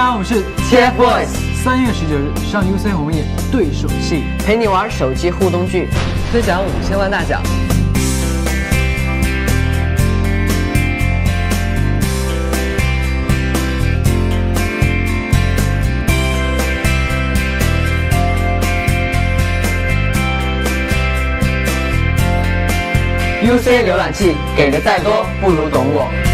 好，我们是 TFBOYS。 3月19日上 UC 红眼对手戏， 陪你玩手机互动剧，分享5000万大奖。UC 浏览器给的再多，不如懂我。